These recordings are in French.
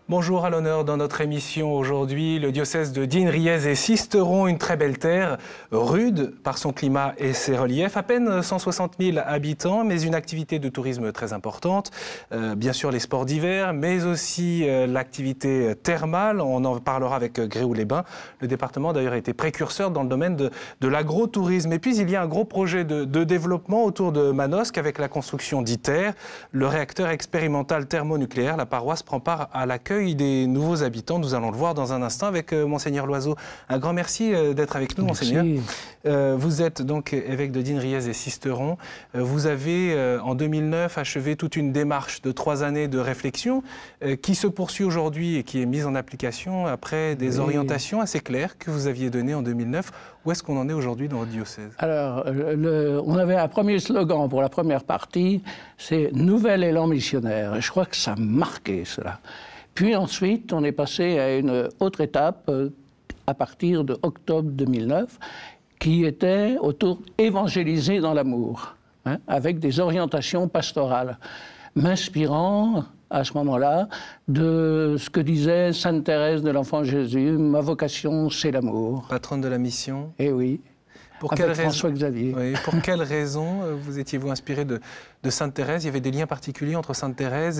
Bonjour, à l'honneur dans notre émission aujourd'hui, le diocèse de Digne, Riez et Sisteron, une très belle terre, rude par son climat et ses reliefs, à peine 160 000 habitants, mais une activité de tourisme très importante, bien sûr les sports d'hiver, mais aussi l'activité thermale, on en parlera avec Gréoux-les-Bains. Le département d'ailleurs a été précurseur dans le domaine de l'agrotourisme. Et puis il y a un gros projet de développement autour de Manosque avec la construction d'ITER, le réacteur expérimental thermonucléaire. La paroisse prend part à l'accueil des nouveaux habitants. Nous allons le voir dans un instant avec Monseigneur Loiseau. Un grand merci d'être avec nous, Monseigneur. Vous êtes donc évêque de Digne, Riez et Sisteron. Vous avez, en 2009, achevé toute une démarche de 3 années de réflexion qui se poursuit aujourd'hui et qui est mise en application après des orientations assez claires que vous aviez données en 2009. Où est-ce qu'on en est aujourd'hui dans votre diocèse? Alors, on avait un premier slogan pour la première partie, c'est « Nouvel élan missionnaire ». Je crois que ça a marqué cela. Puis ensuite, on est passé à une autre étape à partir de octobre 2009, qui était autour évangéliser dans l'amour, hein, avec des orientations pastorales, m'inspirant à ce moment-là de ce que disait Sainte Thérèse de l'Enfant Jésus, ma vocation c'est l'amour. Patronne de la mission. Eh oui. Avec François Xavier. Oui, pour quelle raison vous étiez-vous inspiré de Sainte Thérèse? Il y avait des liens particuliers entre Sainte Thérèse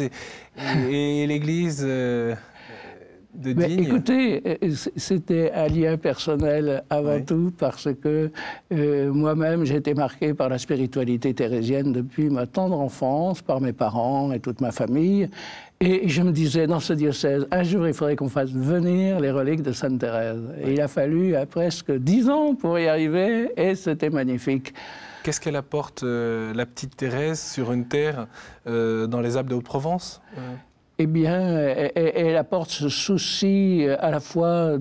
et l'Église de Digne? Écoutez, c'était un lien personnel avant tout parce que moi-même j'ai été marqué par la spiritualité thérésienne depuis ma tendre enfance, par mes parents et toute ma famille. Et je me disais, dans ce diocèse, un jour, il faudrait qu'on fasse venir les reliques de Sainte Thérèse. Et il a fallu presque 10 ans pour y arriver, et c'était magnifique. Qu'est-ce qu'elle apporte, la petite Thérèse, sur une terre dans les Alpes de Haute-Provence? Eh bien, elle apporte ce souci à la fois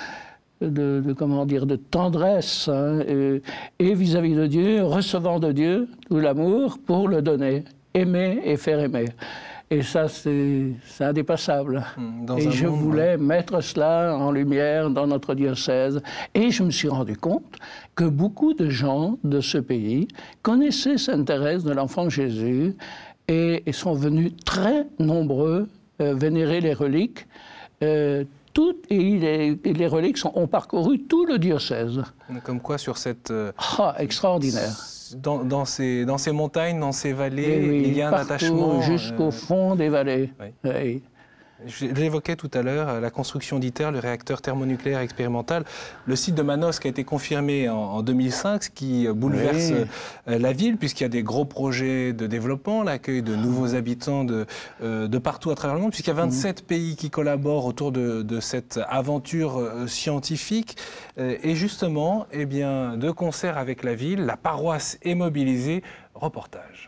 comment dire, de tendresse, hein, et vis-à-vis de Dieu, recevant de Dieu tout l'amour pour le donner, aimer et faire aimer. Et ça, c'est indépassable. Et je voulais mettre cela en lumière dans notre diocèse. Et je me suis rendu compte que beaucoup de gens de ce pays connaissaient Sainte Thérèse de l'Enfant Jésus et sont venus très nombreux vénérer les reliques. Les reliques ont parcouru tout le diocèse. Comme quoi, sur cette... extraordinaire. Dans ces montagnes, dans ces vallées, oui, il y a un attachement... jusqu'au fond des vallées. Oui. Oui. J'évoquais tout à l'heure la construction d'ITER, le réacteur thermonucléaire expérimental. Le site de Manosque a été confirmé en 2005, ce qui bouleverse la ville, puisqu'il y a des gros projets de développement, l'accueil de nouveaux habitants de partout à travers le monde, puisqu'il y a 27 pays qui collaborent autour de cette aventure scientifique. Et justement, eh bien, de concert avec la ville, la paroisse est mobilisée. Reportage.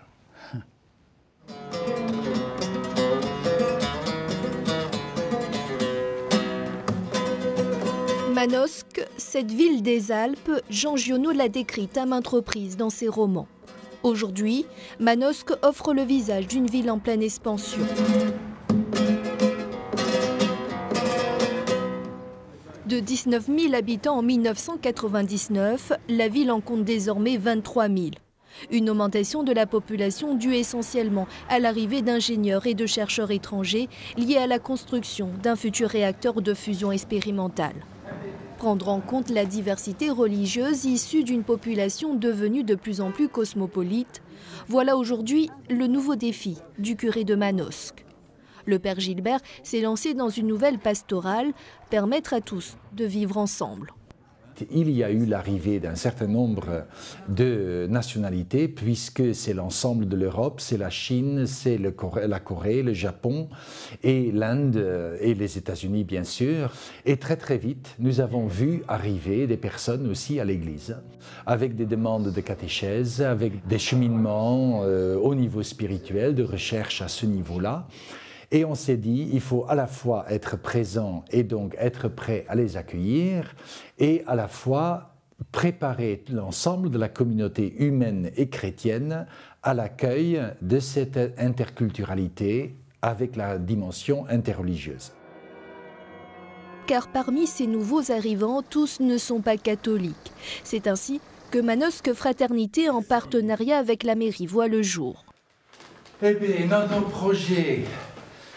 Manosque, cette ville des Alpes, Jean Giono l'a décrite à maintes reprises dans ses romans. Aujourd'hui, Manosque offre le visage d'une ville en pleine expansion. De 19 000 habitants en 1999, la ville en compte désormais 23 000. Une augmentation de la population due essentiellement à l'arrivée d'ingénieurs et de chercheurs étrangers liés à la construction d'un futur réacteur de fusion expérimentale. Prendre en compte la diversité religieuse issue d'une population devenue de plus en plus cosmopolite, voilà aujourd'hui le nouveau défi du curé de Manosque. Le père Gilbert s'est lancé dans une nouvelle pastorale, permettre à tous de vivre ensemble. Il y a eu l'arrivée d'un certain nombre de nationalités, puisque c'est l'ensemble de l'Europe, c'est la Chine, c'est la Corée, le Japon et l'Inde et les États-Unis, bien sûr. Et très très vite, nous avons vu arriver des personnes aussi à l'Église, avec des demandes de catéchèse, avec des cheminements au niveau spirituel, de recherche à ce niveau-là. Et on s'est dit, il faut à la fois être présent et donc être prêt à les accueillir, et à la fois préparer l'ensemble de la communauté humaine et chrétienne à l'accueil de cette interculturalité avec la dimension interreligieuse. Car parmi ces nouveaux arrivants, tous ne sont pas catholiques. C'est ainsi que Manosque Fraternité, en partenariat avec la mairie, voit le jour. Eh bien, notre projet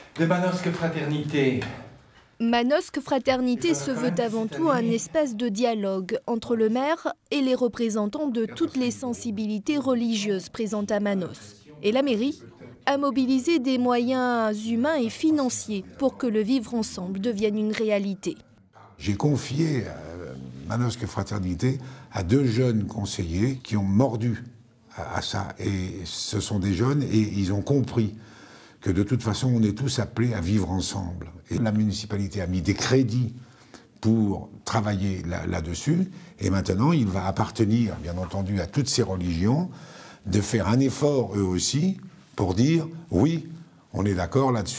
de Manosque Fraternité. Manosque Fraternité se veut avant tout un espace de dialogue entre le maire et les représentants de toutes les sensibilités religieuses présentes à Manosque. Et la mairie a mobilisé des moyens humains et financiers pour que le vivre ensemble devienne une réalité. J'ai confié Manosque Fraternité à 2 jeunes conseillers qui ont mordu à ça. Et ce sont des jeunes et ils ont compris que de toute façon, on est tous appelés à vivre ensemble. Et la municipalité a mis des crédits pour travailler là-dessus. Et maintenant, il va appartenir, bien entendu, à toutes ces religions de faire un effort, eux aussi, pour dire « oui, on est d'accord là-dessus ».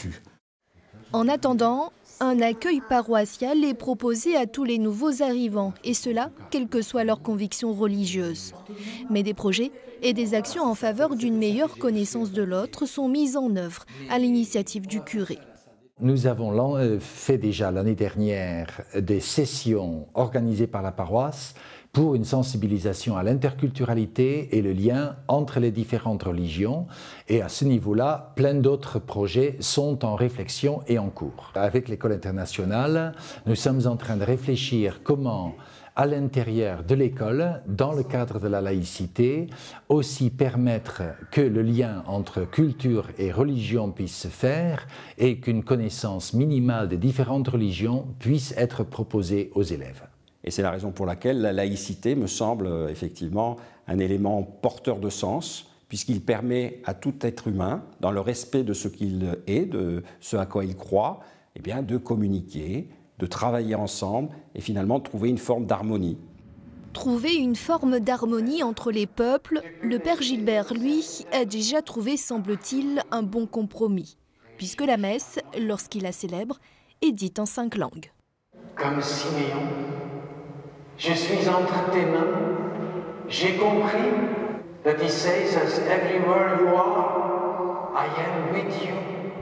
En attendant, un accueil paroissial est proposé à tous les nouveaux arrivants, et cela, quelles que soient leurs convictions religieuses. Mais des projets et des actions en faveur d'une meilleure connaissance de l'autre sont mises en œuvre à l'initiative du curé. Nous avons fait déjà l'année dernière des sessions organisées par la paroisse pour une sensibilisation à l'interculturalité et le lien entre les différentes religions. Et à ce niveau-là, plein d'autres projets sont en réflexion et en cours. Avec l'École internationale, nous sommes en train de réfléchir comment, à l'intérieur de l'école, dans le cadre de la laïcité, aussi permettre que le lien entre culture et religion puisse se faire et qu'une connaissance minimale des différentes religions puisse être proposée aux élèves. Et c'est la raison pour laquelle la laïcité me semble effectivement un élément porteur de sens, puisqu'il permet à tout être humain, dans le respect de ce qu'il est, de ce à quoi il croit, eh bien, de communiquer, de travailler ensemble et finalement de trouver une forme d'harmonie. Trouver une forme d'harmonie entre les peuples, le père Gilbert, lui, a déjà trouvé, semble-t-il, un bon compromis, puisque la messe, lorsqu'il la célèbre, est dite en 5 langues. Comme Siméon, je suis entre tes mains, j'ai compris that he says as everywhere you are, I am with you.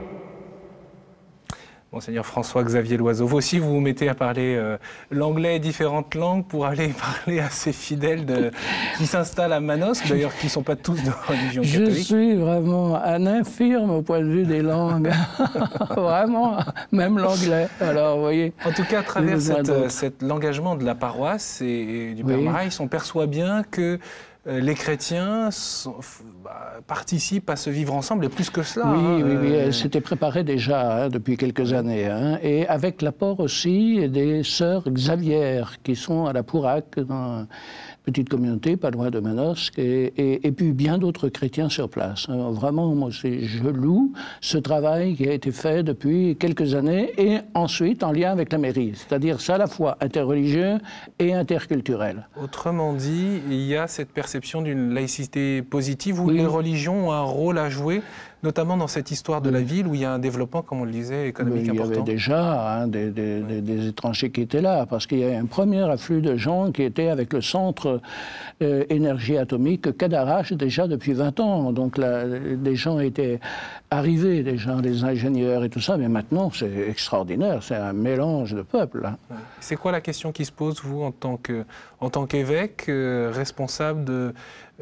Monseigneur François-Xavier Loiseau, vous aussi vous vous mettez à parler l'anglais et différentes langues pour aller parler à ces fidèles qui s'installent à Manosque, d'ailleurs qui ne sont pas tous de religion catholique. Je suis vraiment un infirme au point de vue des langues, vraiment, même l'anglais. Alors, vous voyez. En tout cas, à travers l'engagement de la paroisse et du Père Maraille, on perçoit bien que les chrétiens participent à ce vivre ensemble, et plus que cela. Oui, elle s'était préparée déjà depuis quelques années. Et avec l'apport aussi des sœurs Xavières, qui sont à la Pourac, dans une petite communauté, pas loin de Manosque, et puis bien d'autres chrétiens sur place. Vraiment, moi, je loue ce travail qui a été fait depuis quelques années, et ensuite en lien avec la mairie. C'est-à-dire, c'est à la fois interreligieux et interculturel. Autrement dit, il y a cette perception d'une laïcité positive où les religions ont un rôle à jouer, notamment dans cette histoire de la ville où il y a un développement, comme on le disait, économique important. Il y avait déjà des étrangers qui étaient là, parce qu'il y a un premier afflux de gens qui étaient avec le centre énergie atomique Cadarache déjà depuis 20 ans. Donc là, des gens étaient arrivés, des ingénieurs et tout ça, mais maintenant c'est extraordinaire, c'est un mélange de peuples. C'est quoi la question qui se pose, vous, en tant qu'évêque, responsable de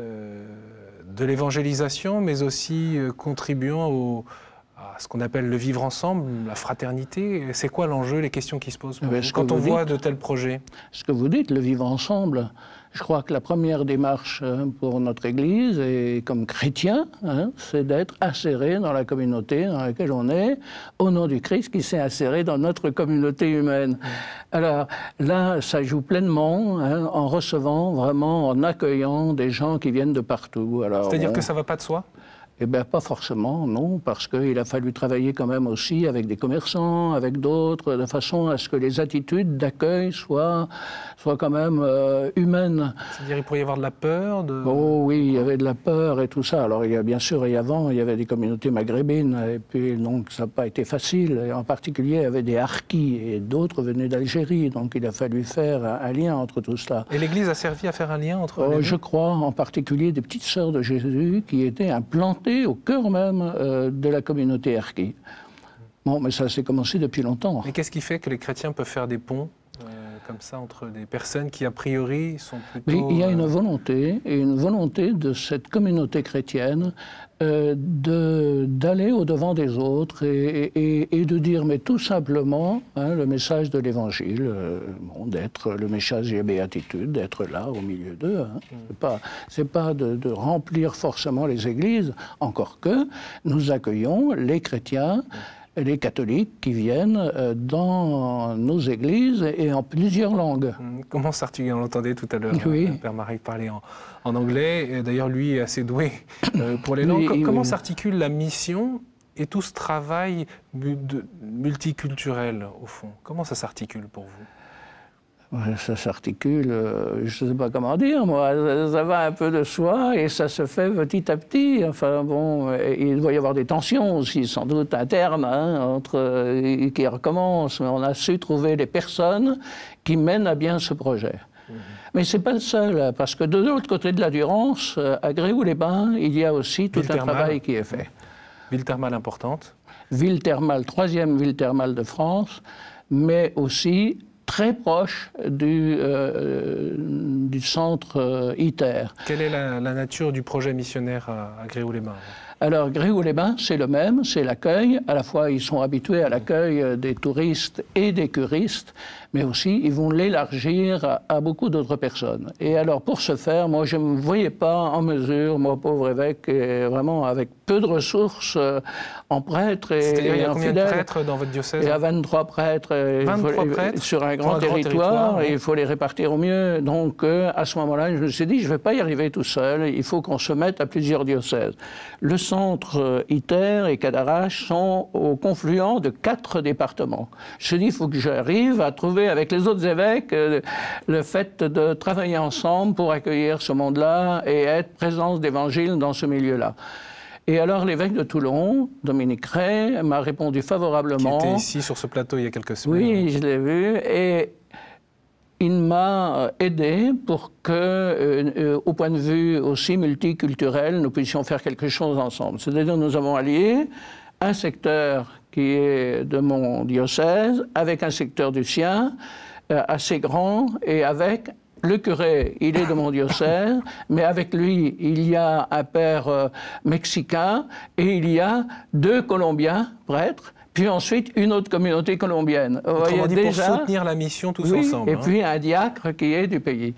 l'évangélisation, mais aussi contribuant à ce qu'on appelle le vivre ensemble, la fraternité? C'est quoi l'enjeu, les questions qui se posent quand on voit de tels projets? Ce que vous dites, le vivre ensemble, je crois que la première démarche pour notre Église, et comme chrétien, c'est d'être inséré dans la communauté dans laquelle on est, au nom du Christ qui s'est inséré dans notre communauté humaine. Alors là, ça joue pleinement en recevant, vraiment, en accueillant des gens qui viennent de partout. C'est-à-dire que ça ne va pas de soi ? Eh bien, pas forcément, non, parce qu'il a fallu travailler quand même aussi avec des commerçants, avec d'autres, de façon à ce que les attitudes d'accueil soient quand même humaines. C'est-à-dire qu'il pourrait y avoir de la peur Oh oui, il y avait de la peur et tout ça. Alors, bien sûr, et avant, il y avait des communautés maghrébines, et puis donc ça n'a pas été facile. Et en particulier, il y avait des harkis, et d'autres venaient d'Algérie, donc il a fallu faire un lien entre tout cela. Et l'Église a servi à faire un lien entre les deux ? Je crois, en particulier des petites sœurs de Jésus qui étaient implantées au cœur même de la communauté harki. Bon, mais ça s'est commencé depuis longtemps. Et qu'est-ce qui fait que les chrétiens peuvent faire des ponts comme ça, entre des personnes qui, a priori, sont plutôt... Mais il y a une volonté de cette communauté chrétienne d'aller au-devant des autres et de dire, mais tout simplement, hein, le message de l'Évangile, d'être le message des béatitudes, d'être là au milieu d'eux. Hein. C'est pas de remplir forcément les églises, encore que nous accueillons les chrétiens, les catholiques qui viennent dans nos églises et en plusieurs langues. Comment s'articule? On l'entendait tout à l'heure, oui. Père Marek parler en anglais. D'ailleurs, lui est assez doué pour les langues. Oui, Comment oui. s'articule la mission et tout ce travail multiculturel, au fond? Comment ça s'articule pour vous? Ça s'articule, je ne sais pas comment dire, moi, ça va un peu de soi et ça se fait petit à petit. Enfin bon, il doit y avoir des tensions aussi, sans doute internes, hein, qui recommencent, mais on a su trouver les personnes qui mènent à bien ce projet. Mais ce n'est pas le seul, parce que de l'autre côté de la Durance, à Gréoux-les-Bains, il y a aussi tout un travail qui est fait. Ville thermale importante. Ville thermale, 3e ville thermale de France, mais aussi très proche du centre ITER. Quelle est la nature du projet missionnaire à Gréoux-les-Bains? Alors, Gréoux-les-Bains, c'est le même, c'est l'accueil. À la fois, ils sont habitués à l'accueil des touristes et des curistes, mais aussi, ils vont l'élargir à beaucoup d'autres personnes. Et alors, pour ce faire, moi, je ne me voyais pas en mesure, moi, pauvre évêque, et vraiment avec peu de ressources en prêtres et en fidèles. C'est-à-dire, il y a combien de prêtres dans votre diocèse? Il y a 23 prêtres, 23 prêtres sur un grand territoire, et il faut les répartir au mieux. Donc, à ce moment-là, je me suis dit, je ne vais pas y arriver tout seul, il faut qu'on se mette à plusieurs diocèses. Le centre ITER et Cadarache sont au confluent de 4 départements. Je me suis dit, il faut que j'arrive à trouver avec les autres évêques le fait de travailler ensemble pour accueillir ce monde-là et être présence d'évangile dans ce milieu-là. Et alors l'évêque de Toulon, Dominique Ray, m'a répondu favorablement. Qui était ici sur ce plateau il y a quelques semaines. Oui, je l'ai vu. Et il m'a aidé pour que, au point de vue aussi multiculturel, nous puissions faire quelque chose ensemble. C'est-à-dire nous avons allié un secteur qui est de mon diocèse avec un secteur du sien, assez grand, et avec le curé, il est de mon diocèse, mais avec lui, il y a un père mexicain et il y a 2 Colombiens, prêtres, puis ensuite une autre communauté colombienne. Vous voyez déjà, pour soutenir la mission tous ensemble. Et puis un diacre qui est du pays.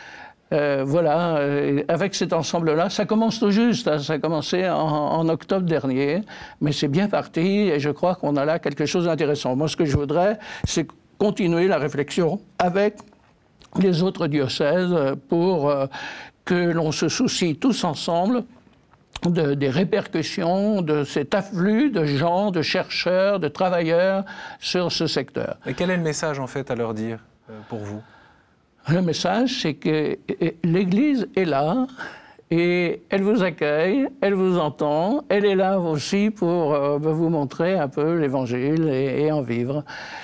Voilà, avec cet ensemble-là, ça commence tout juste, hein, ça a commencé en octobre dernier, mais c'est bien parti et je crois qu'on a là quelque chose d'intéressant. Moi, ce que je voudrais, c'est continuer la réflexion avec les autres diocèses pour que l'on se soucie tous ensemble des répercussions de cet afflux de gens, de chercheurs, de travailleurs sur ce secteur. Et quel est le message, en fait, à leur dire, pour vous? Le message, c'est que l'Église est là et elle vous accueille, elle vous entend, elle est là aussi pour vous montrer un peu l'Évangile et en vivre.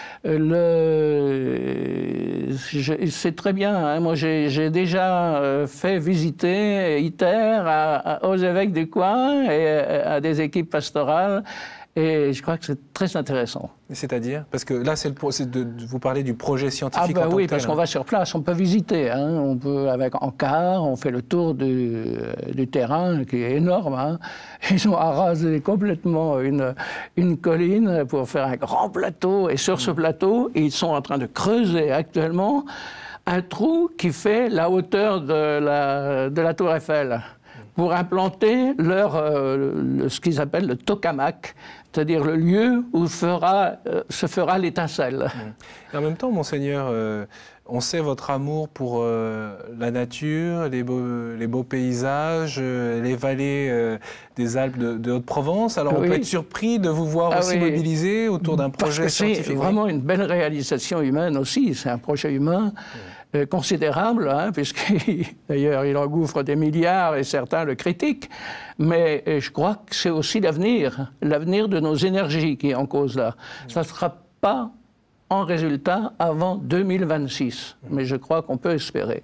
C'est très bien, hein. Moi j'ai déjà fait visiter ITER aux évêques du coin et à des équipes pastorales. Et je crois que c'est très intéressant. C'est-à-dire? Parce que là, c'est de vous parler du projet scientifique. Ah ben oui, parce qu'on va sur place, on peut visiter. Hein. On peut, en car, on fait le tour du terrain, qui est énorme. Hein. Ils ont arasé complètement une colline pour faire un grand plateau. Et sur ce plateau, ils sont en train de creuser actuellement un trou qui fait la hauteur de la tour Eiffel, pour implanter ce qu'ils appellent le tokamak, c'est-à-dire le lieu où se fera l'étincelle. Et en même temps, Monseigneur, on sait votre amour pour la nature, les beaux paysages, les vallées des Alpes de Haute-Provence. Alors on peut être surpris de vous voir aussi mobilisé autour d'un projet scientifique. C'est vraiment une belle réalisation humaine aussi, c'est un projet humain. Considérable, hein, d'ailleurs il engouffre des milliards et certains le critiquent, mais je crois que c'est aussi l'avenir de nos énergies qui est en cause là. Ça ne sera pas en résultat avant 2026, mais je crois qu'on peut espérer.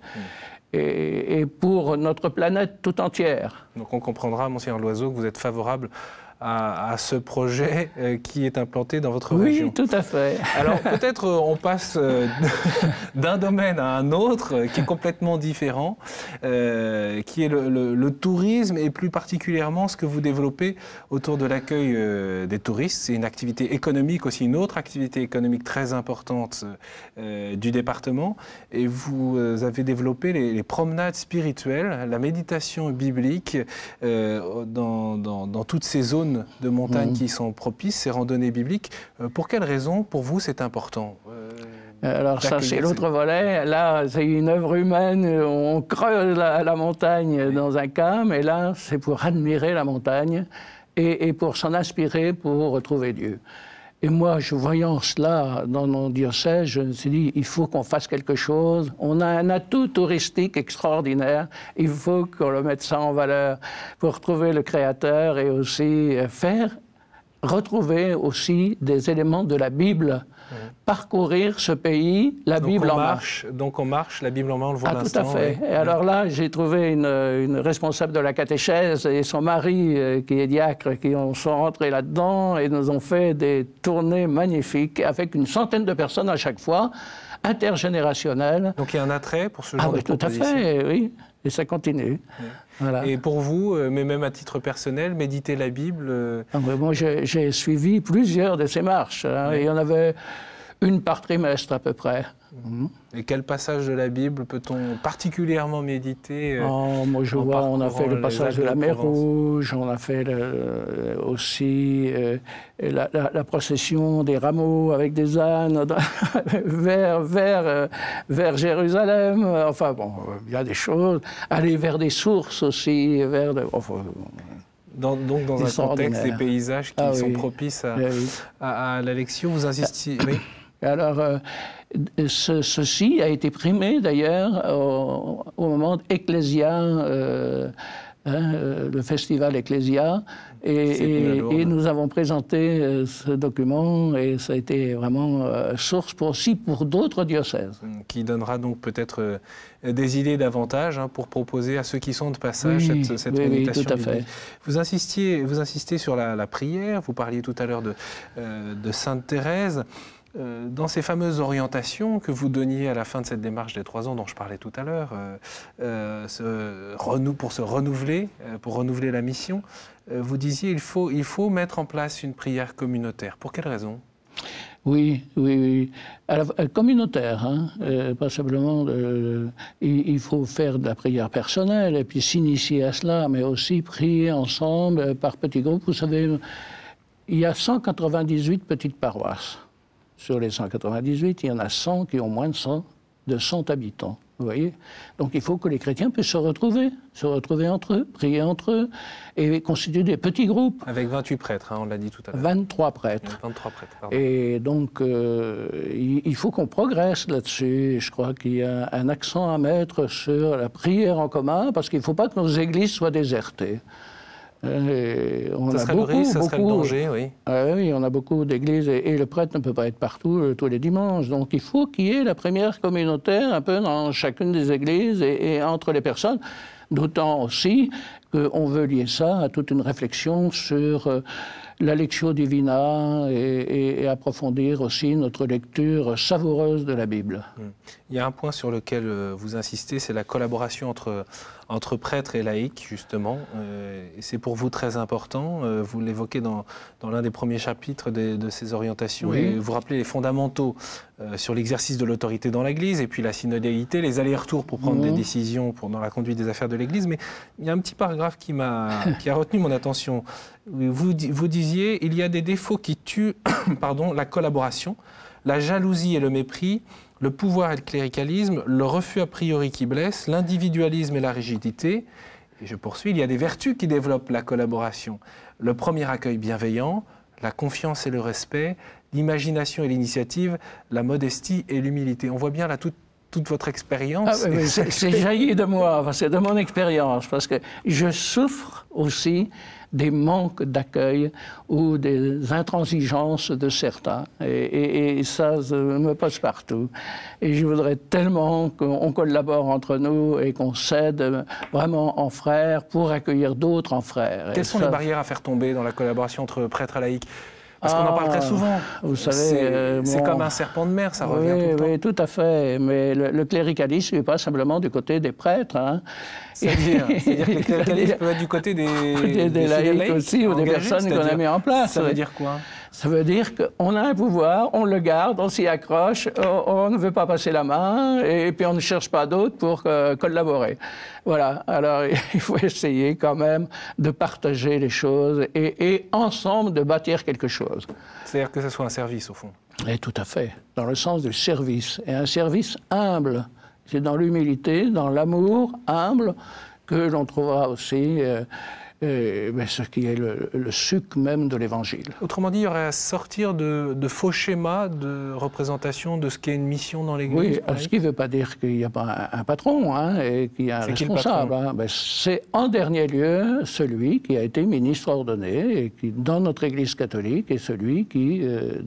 Et pour notre planète tout entière. Donc on comprendra, Monseigneur Loiseau, que vous êtes favorable à ce projet qui est implanté dans votre région. Oui, tout à fait. Alors peut-être on passe d'un domaine à un autre qui est complètement différent, qui est le tourisme et plus particulièrement ce que vous développez autour de l'accueil des touristes. C'est une activité économique aussi, une autre activité économique très importante du département. Et vous avez développé les promenades spirituelles, la méditation biblique dans toutes ces zones de montagne qui sont propices, ces randonnées bibliques. Pour quelles raisons, pour vous, c'est important alors ça, c'est l'autre volet. Là, c'est une œuvre humaine. On creuse la montagne dans un cas, mais là, c'est pour admirer la montagne et pour s'en inspirer pour retrouver Dieu. Et moi, voyant cela dans mon diocèse, je me suis dit, il faut qu'on fasse quelque chose. On a un atout touristique extraordinaire. Il faut qu'on le mette ça en valeur pour retrouver le Créateur et aussi retrouver aussi des éléments de la Bible. Parcourir ce pays, la Bible en marche. Donc on marche, la Bible en main, on le voit à l'instant. Tout à fait. Oui. Et alors là, j'ai trouvé une responsable de la catéchèse et son mari, qui est diacre, qui sont rentrés là-dedans et nous ont fait des tournées magnifiques avec une centaine de personnes à chaque fois, intergénérationnelles. Donc il y a un attrait pour ce genre de proposition. Tout à fait, oui. Et ça continue. Oui. Voilà. Et pour vous, mais même à titre personnel, méditer la Bible Moi, j'ai suivi plusieurs de ces marches. Hein, il y en avait une par trimestre à peu près. Et quel passage de la Bible peut-on particulièrement méditer moi, je vois, on a fait le passage de la mer Rouge, on a fait aussi la procession des rameaux avec des ânes vers Jérusalem. Enfin bon, il y a des choses. Aller vers des sources aussi, donc dans un contexte des paysages qui sont propices à la lection, vous insistiez. Oui. Alors, ceci a été primé d'ailleurs au moment d'Ecclésia, le festival Ecclésia, et nous avons présenté ce document et ça a été vraiment source aussi pour d'autres diocèses. Qui donnera donc peut-être des idées davantage pour proposer à ceux qui sont de passage cette méditation. Oui, tout à fait. Vous insistez sur la prière, vous parliez tout à l'heure de Sainte Thérèse. Dans ces fameuses orientations que vous donniez à la fin de cette démarche des 3 ans dont je parlais tout à l'heure, pour renouveler la mission, vous disiez il faut mettre en place une prière communautaire. Pour quelle raison ? Oui. Alors, communautaire, pas simplement. Il faut faire de la prière personnelle et puis s'initier à cela, mais aussi prier ensemble par petits groupes. Vous savez, il y a 198 petites paroisses. Sur les 198, il y en a 100 qui ont moins de 100 habitants. Vous voyez ? Donc il faut que les chrétiens puissent se retrouver entre eux, prier entre eux, et constituer des petits groupes. Avec 28 prêtres, on l'a dit tout à l'heure. 23 prêtres. 23 prêtres, pardon. Et donc il faut qu'on progresse là-dessus. Je crois qu'il y a un accent à mettre sur la prière en commun, parce qu'il ne faut pas que nos églises soient désertées. Ça serait le risque, ça serait le danger, oui. Oui, on a beaucoup d'églises et le prêtre ne peut pas être partout tous les dimanches. Donc il faut qu'il y ait la prière communautaire un peu dans chacune des églises et entre les personnes. D'autant aussi qu'on veut lier ça à toute une réflexion sur la Lectio Divina et approfondir aussi notre lecture savoureuse de la Bible. Il y a un point sur lequel vous insistez, c'est la collaboration entre prêtres et laïcs, justement. Et c'est pour vous très important. Vous l'évoquez dans l'un des premiers chapitres de ces orientations. Oui. Et vous rappelez les fondamentaux sur l'exercice de l'autorité dans l'Église et puis la synodalité, les allers-retours pour prendre des décisions dans la conduite des affaires de l'Église. Mais il y a un petit paragraphe qui a retenu mon attention. Vous disiez, il y a des défauts qui tuent la collaboration, la jalousie et le mépris, le pouvoir et le cléricalisme, le refus a priori qui blesse, l'individualisme et la rigidité. Et je poursuis, il y a des vertus qui développent la collaboration. Le premier accueil bienveillant, la confiance et le respect, l'imagination et l'initiative, la modestie et l'humilité. On voit bien là toute votre expérience. C'est jailli de moi, enfin, c'est de mon expérience, parce que je souffre aussi des manques d'accueil ou des intransigeances de certains. Et ça me passe partout. Et je voudrais tellement qu'on collabore entre nous et qu'on s'aide vraiment en frères pour accueillir d'autres en frères. Quelles sont les barrières à faire tomber dans la collaboration entre prêtres et laïcs? Parce qu'on en parle très souvent. Vous savez, c'est comme un serpent de mer, ça revient tout le temps. Oui, tout à fait. Mais le cléricalisme n'est pas simplement du côté des prêtres. Hein. C'est-à-dire que le cléricalisme peut être du côté des laïcs aussi, ou des personnes qu'on a mis en place. Ça veut dire quoi? Ça veut dire qu'on a un pouvoir, on le garde, on s'y accroche, on ne veut pas passer la main, et puis on ne cherche pas d'autres pour collaborer. Voilà, alors il faut essayer quand même de partager les choses et ensemble de bâtir quelque chose. C'est-à-dire que ce soit un service, au fond. Et tout à fait, dans le sens du service, et un service humble. C'est dans l'humilité, dans l'amour humble, que l'on trouvera aussi ce qui est le sucre même de l'Évangile. Autrement dit, il y aurait à sortir de faux schémas de représentation de ce qu'est une mission dans l'Église. Oui, ce qui ne veut pas dire qu'il n'y a pas un patron et qu'il y a un responsable. C'est en dernier lieu celui qui a été ministre ordonné et qui, dans notre Église catholique, est celui qui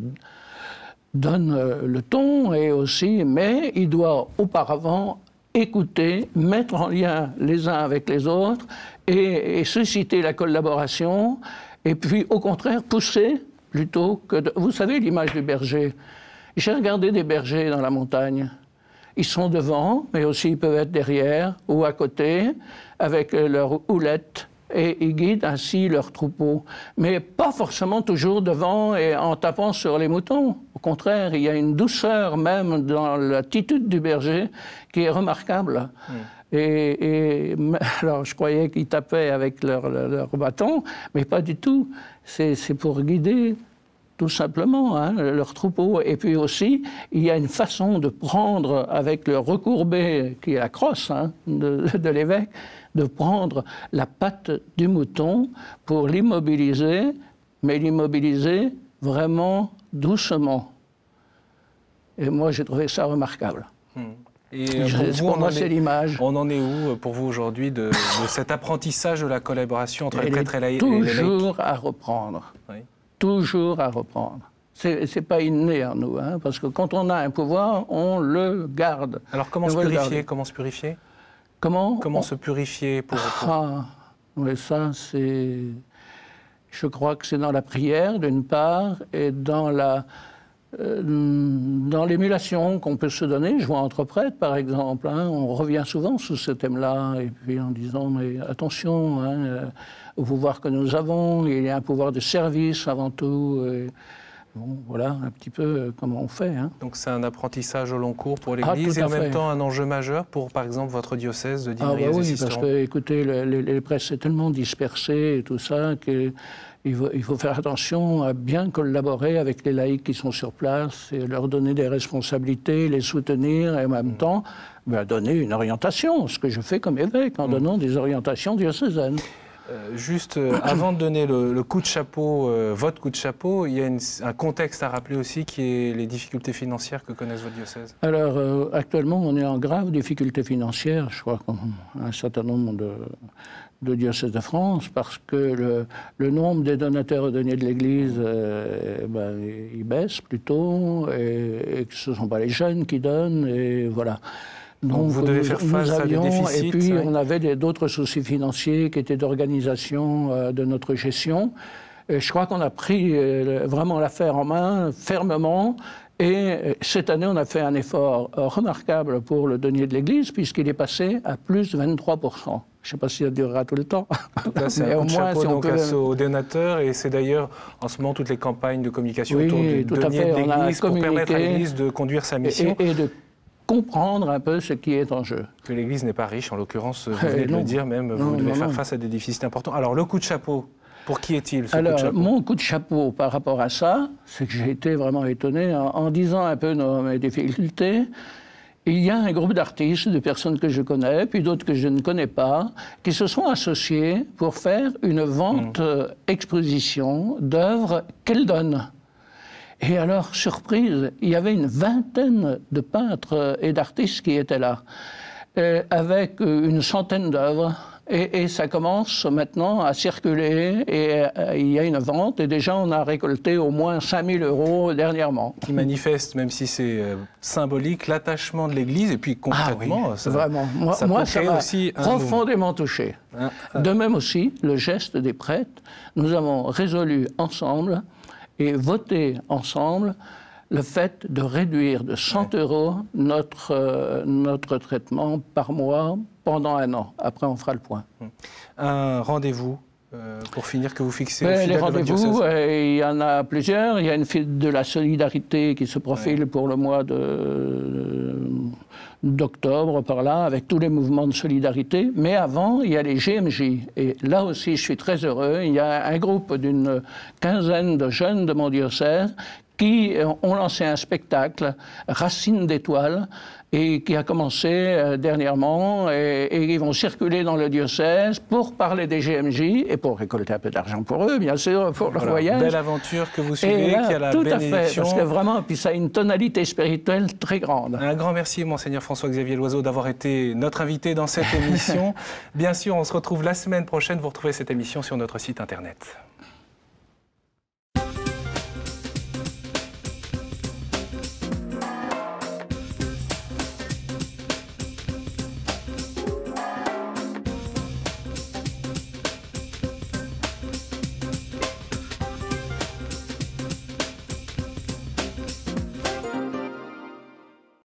donne le ton et aussi, mais il doit auparavant écouter, mettre en lien les uns avec les autres et susciter la collaboration et puis au contraire pousser plutôt que de... Vous savez l'image du berger. J'ai regardé des bergers dans la montagne. Ils sont devant, mais aussi ils peuvent être derrière ou à côté avec leur houlette et ils guident ainsi leur troupeau. Mais pas forcément toujours devant et en tapant sur les moutons. Au contraire, il y a une douceur même dans l'attitude du berger qui est remarquable. Alors, je croyais qu'ils tapaient avec leur bâton, mais pas du tout. C'est pour guider, tout simplement, leur troupeau. Et puis aussi, il y a une façon de prendre, avec le recourbé, qui est la crosse de l'évêque, de prendre la patte du mouton pour l'immobiliser, mais l'immobiliser vraiment doucement. Et moi, j'ai trouvé ça remarquable. Et pour moi, c'est l'image. On en est où, pour vous, aujourd'hui, de cet apprentissage de la collaboration entre les prêtres et les laïcs? Toujours à reprendre. Oui. Toujours à reprendre. C'est pas inné en nous, parce que quand on a un pouvoir, on le garde. Alors, comment se purifier? Comment se purifier? Comment se purifier pour... Oui, ça, c'est... Je crois que c'est dans la prière, d'une part, et dans l'émulation qu'on peut se donner. Je vois entre prêtres, par exemple, on revient souvent sur ce thème-là, et puis en disant, mais attention, au pouvoir que nous avons, il y a un pouvoir de service avant tout. Bon, voilà un petit peu comment on fait. Donc c'est un apprentissage au long cours pour l'Église et en même temps un enjeu majeur pour, par exemple, votre diocèse de Digne-Riez et Sisteron. Parce que, écoutez, les prêtres sont tellement dispersés et tout ça qu'il faut faire attention à bien collaborer avec les laïcs qui sont sur place et leur donner des responsabilités, les soutenir et en même temps donner une orientation, ce que je fais comme évêque en donnant des orientations diocésaines. Juste avant de donner le coup de chapeau, votre coup de chapeau, il y a un contexte à rappeler aussi qui est les difficultés financières que connaissent votre diocèse. Alors actuellement on est en grave difficulté financière, je crois qu'un certain nombre de diocèses de France, parce que le nombre des donateurs au denier de l'Église il baisse plutôt et que ce ne sont pas les jeunes qui donnent et voilà. Donc vous devez faire face à des déficits. Et puis on avait d'autres soucis financiers qui étaient d'organisation de notre gestion. Et je crois qu'on a pris vraiment l'affaire en main fermement. Et cette année, on a fait un effort remarquable pour le denier de l'Église, puisqu'il est passé à plus de 23%. Je ne sais pas si ça durera tout le temps. En tout cas, c'est un coup de chapeau donc aux donateurs. Et c'est d'ailleurs en ce moment toutes les campagnes de communication autour du denier de l'Église pour permettre à l'Église de conduire sa mission. Et de comprendre un peu ce qui est en jeu. Que l'Église n'est pas riche, en l'occurrence, vous venez de le dire même, vous devez faire face à des déficits importants. Alors, le coup de chapeau, pour qui est-il, ce coup de chapeau? Mon coup de chapeau par rapport à ça, c'est que j'ai été vraiment étonné en disant un peu mes difficultés. Il y a un groupe d'artistes, de personnes que je connais, puis d'autres que je ne connais pas, qui se sont associés pour faire une vente exposition d'œuvres qu'elles donnent. Et alors, surprise, il y avait une vingtaine de peintres et d'artistes qui étaient là, avec une centaine d'œuvres. Et ça commence maintenant à circuler et il y a une vente et déjà on a récolté au moins 5 000 € dernièrement. Qui manifeste, même si c'est symbolique, l'attachement de l'Église et puis concrètement, oui, vraiment. Moi ça m'a aussi profondément touché. De même aussi, le geste des prêtres, nous avons résolu ensemble et voté ensemble le fait de réduire de 100 € notre traitement par mois pendant 1 an. Après, on fera le point. Un rendez-vous, pour finir, que vous fixez au Les fidèles de votre diocèse? rendez-vous, il y en a plusieurs. Il y a une fête de la solidarité qui se profile pour le mois d'octobre, par là, avec tous les mouvements de solidarité. Mais avant, il y a les GMJ. Et là aussi, je suis très heureux. Il y a un groupe d'une quinzaine de jeunes de mon diocèse qui ont lancé un spectacle, Racines d'étoiles, et qui a commencé dernièrement, et ils vont circuler dans le diocèse pour parler des GMJ et pour récolter un peu d'argent pour eux, bien sûr, pour leur voyage. Belle aventure que vous suivez, là, qui a la tout bénédiction. à fait, parce que vraiment, puis ça a une tonalité spirituelle très grande. Un grand merci, Monseigneur François-Xavier Loiseau, d'avoir été notre invité dans cette émission. Bien sûr, on se retrouve la semaine prochaine. Vous retrouvez cette émission sur notre site internet.